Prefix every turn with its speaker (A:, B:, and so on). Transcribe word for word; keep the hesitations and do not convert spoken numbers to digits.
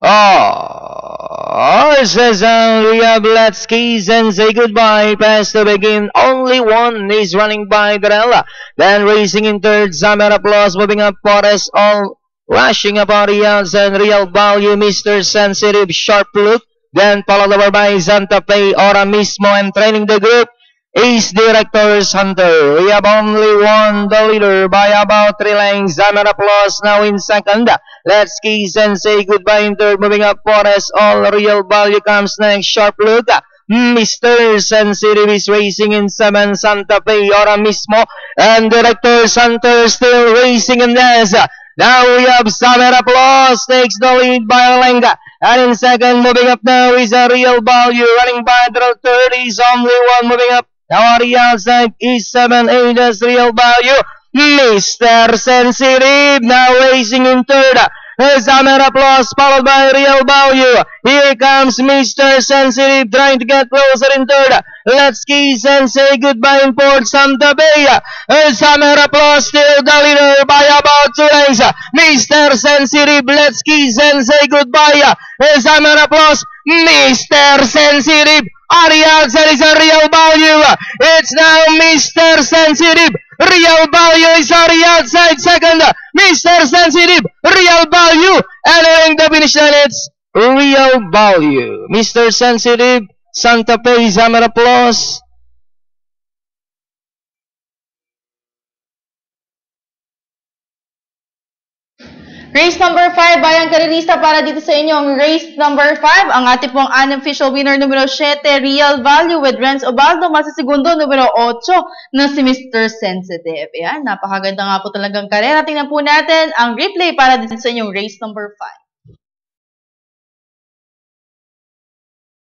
A: Oh, says uh, we have let's keys and say goodbye. Pass to begin. Only one is running by Darella. Then racing in third. Zamera Plus moving up. Forest all rushing about the outside. Real Value. Mister Sensitive. Sharp Look. Then followed over by Santa Fe. Ora mismo and training the group. Ace Directors Hunter. We have only one, the leader by about three lengths. Zamera Plus now in second. Let's kiss and say goodbye in third. Moving up Forest. All Real Value comes next. Sharp Look. Mister Sensitive is racing in seven. Santa Fe, Ora mismo. And Directors Hunter still racing in this. Now we have Zamera Plus takes the lead by Olenga. And in second, moving up now is a Real Value. Running by the third is only one moving up. Now on the outside is seven eight as Real Value. Mister Sensitive now racing in third. Zamera Plus followed by Real Value. Here comes Mister Sensitive trying to get closer in third. Let's kiss and say goodbye in fourth. Santa Fe. Zamera Plus still the leader by about two lengths. Mister Sensitive, let's kiss and say goodbye. Zamera Plus, Mister Sensitive. On the outside is a Real Value. It's now Mister Sensitive. Real Value is on the outside second. Mister Sensitive, Real Value. Entering the finish line, it's Real Value. Mister Sensitive, Santa Fe, Zamera Plus.
B: Race number five, bayang karelista para dito sa inyong race number five. Ang ating pong unofficial winner numero seven, Real Value with Renz Obaldo. Masisegundo numero eight na si Mister Sensitive. Ayan, napakaganda nga po talagang karera. Tingnan po natin ang replay para dito sa inyong race number five.